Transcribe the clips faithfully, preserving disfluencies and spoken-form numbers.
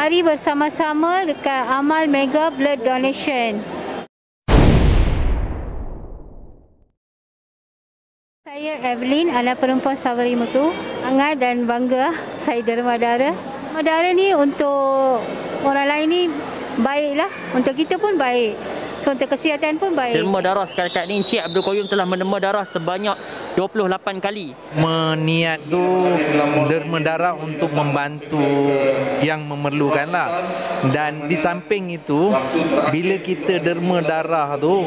mari bersama-sama dekat amal Mega Blood Donation. Saya Evelyn, anak perempuan Safari Mutu. Sangat dan bangga saya derma darah. Derma darah ni untuk orang lain ni baiklah, untuk kita pun baik. So untuk kesihatan pun baik. Derma darah setakat ni Encik Abdul Qayyum telah menderma darah sebanyak dua puluh lapan kali. Meniat tu derma darah untuk membantu yang memerlukan lah. Dan di samping itu, bila kita derma darah tu,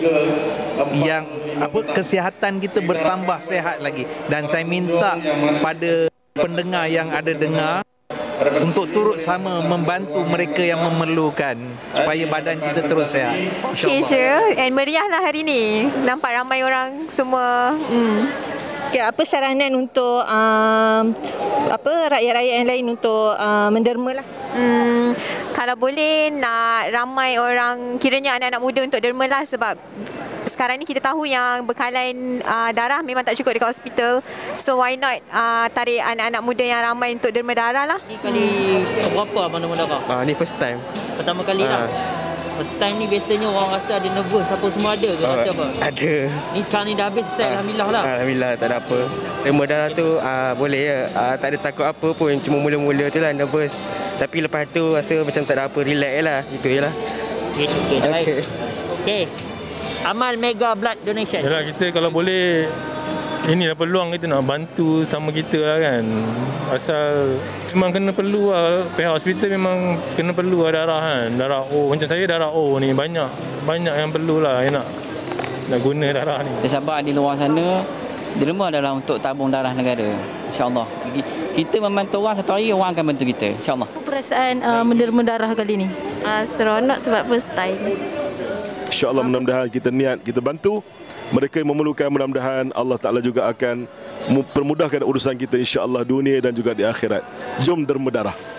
yang apa kesihatan kita bertambah sehat lagi. Dan saya minta pada pendengar yang ada dengar untuk turut sama membantu mereka yang memerlukan supaya badan kita terus sehat. Okey je, and meriahlah hari ni. Nampak ramai orang semua. Hmm. Okay, apa saranan untuk um, apa rakyat-rakyat yang lain untuk uh, menderma lah? Hmm, kalau boleh nak ramai orang, kiranya anak-anak muda untuk derma lah, sebab sekarang ni kita tahu yang bekalan uh, darah memang tak cukup dekat hospital. So why not uh, tarik anak-anak muda yang ramai untuk derma darah lah. Ni kali berapa abang derma darah? Ah, ni first time. Pertama kali lah. Ah. First time ni biasanya orang rasa ada nervous apa semua ada ke? Ah, Rasa apa? Ada. Ni sekarang ni dah habis selesai, Ah, alhamdulillah lah. Alhamdulillah, tak ada apa. Derma darah tu ah, boleh ya. Ah, tak ada takut apa pun. Cuma mula-mula tu lah nervous. Tapi lepas tu rasa macam tak ada apa. Relax je lah. Itu je lah. Okey, okay, dah baik. Okey. Amal Mega Blood Donation. Yalah, kita kalau boleh, inilah peluang kita nak bantu sama kita lah kan. Asal memang kena perlu lah, pihak hospital memang kena perlu lah darah kan. Darah O, macam saya darah O ni banyak, banyak yang perlu lah yang nak, nak guna darah ni. Sebab di luar sana, derma adalah untuk tabung darah negara. InsyaAllah. Kita membantu orang satu hari, orang akan bantu kita. InsyaAllah. Perasaan uh, menderma darah kali ni? Uh, seronok sebab first time. InsyaAllah mudah-mudahan kita niat, kita bantu mereka yang memerlukan, mudah-mudahan Allah Ta'ala juga akan mempermudahkan urusan kita insyaAllah dunia dan juga di akhirat. Jom derma darah.